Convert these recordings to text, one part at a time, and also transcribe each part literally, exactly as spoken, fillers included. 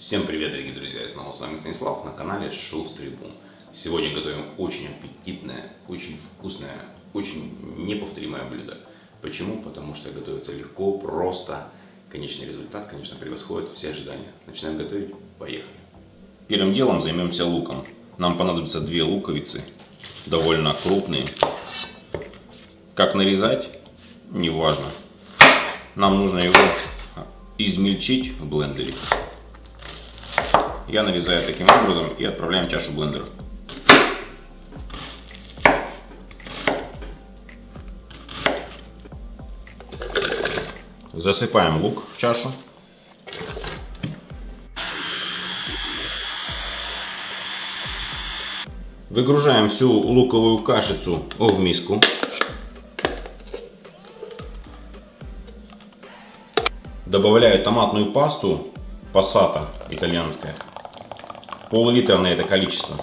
Всем привет, дорогие друзья! Я снова с вами Станислав на канале Шустрый Бум. Сегодня готовим очень аппетитное, очень вкусное, очень неповторимое блюдо. Почему? Потому что готовится легко, просто. Конечный результат, конечно, превосходит все ожидания. Начинаем готовить. Поехали! Первым делом займемся луком. Нам понадобится две луковицы, довольно крупные. Как нарезать? Неважно. Нам нужно его измельчить в блендере. Я нарезаю таким образом и отправляем в чашу блендера. Засыпаем лук в чашу. Выгружаем всю луковую кашицу в миску. Добавляю томатную пасту пассата итальянская. Пол-литра на это количество.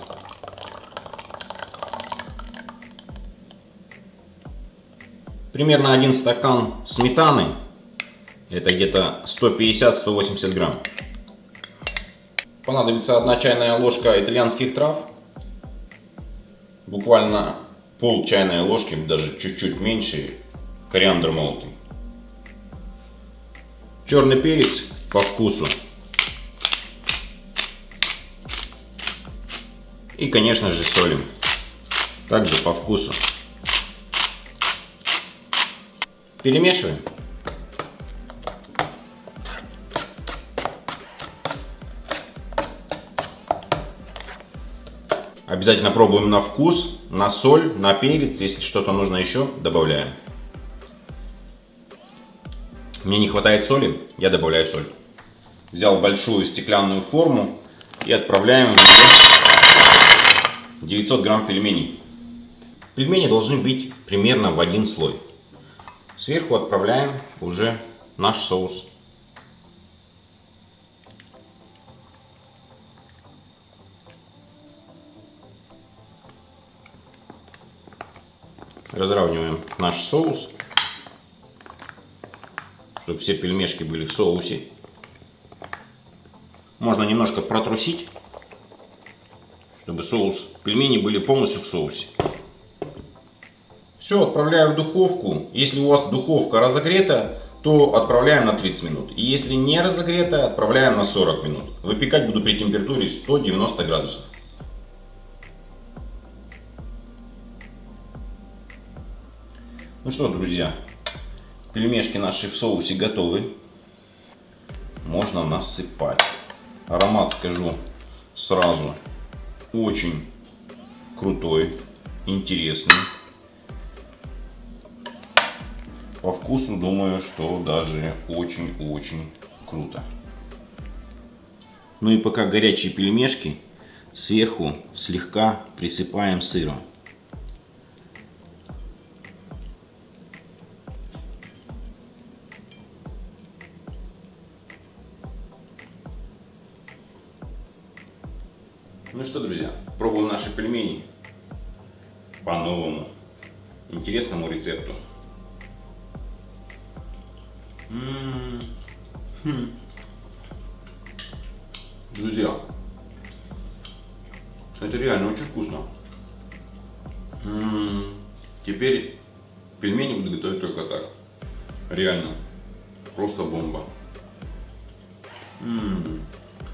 Примерно один стакан сметаны. Это где-то сто пятьдесят — сто восемьдесят грамм. Понадобится одна чайная ложка итальянских трав. Буквально пол чайной ложки, даже чуть-чуть меньше, кориандр молотый. Черный перец по вкусу. И, конечно же, солим. Также по вкусу. Перемешиваем. Обязательно пробуем на вкус, на соль, на перец. Если что-то нужно еще, добавляем. Мне не хватает соли, я добавляю соль. Взял большую стеклянную форму и отправляем в нее девятьсот грамм пельменей. Пельмени должны быть примерно в один слой. Сверху отправляем уже наш соус. Разравниваем наш соус, чтобы все пельмешки были в соусе. Можно немножко протрусить, чтобы соус, пельмени были полностью в соусе. Все, отправляю в духовку. Если у вас духовка разогрета, то отправляем на тридцать минут. И если не разогрета, отправляем на сорок минут. Выпекать буду при температуре сто девяносто градусов. Ну что, друзья, пельмешки наши в соусе готовы. Можно насыпать. Аромат, скажу сразу, очень крутой, интересный. По вкусу, думаю, что даже очень-очень круто. Ну и пока горячие пельмешки, сверху слегка присыпаем сыром. Ну что, друзья, пробуем наши пельмени по новому интересному рецепту. М-м-м. Друзья, это реально очень вкусно. М-м. Теперь пельмени буду готовить только так. Реально, просто бомба. М-м.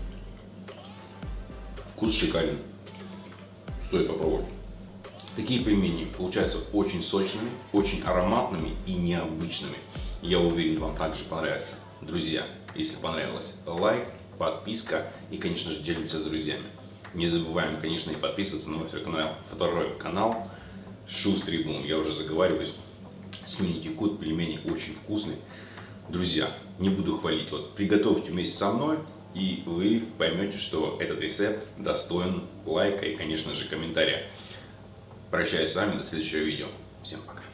Вкус шикарен. Стоит попробовать. Такие пельмени получаются очень сочными, очень ароматными и необычными. Я уверен, вам также понравится. Друзья, если понравилось, лайк, подписка и, конечно же, делимся с друзьями. Не забываем, конечно, и подписываться на мой канал, второй канал Шустрый Бум. Я уже заговариваюсь. Смените код, пельмени очень вкусные. Друзья, не буду хвалить. Вот приготовьте вместе со мной. И вы поймете, что этот рецепт достоин лайка и, конечно же, комментария. Прощаюсь с вами, до следующего видео. Всем пока.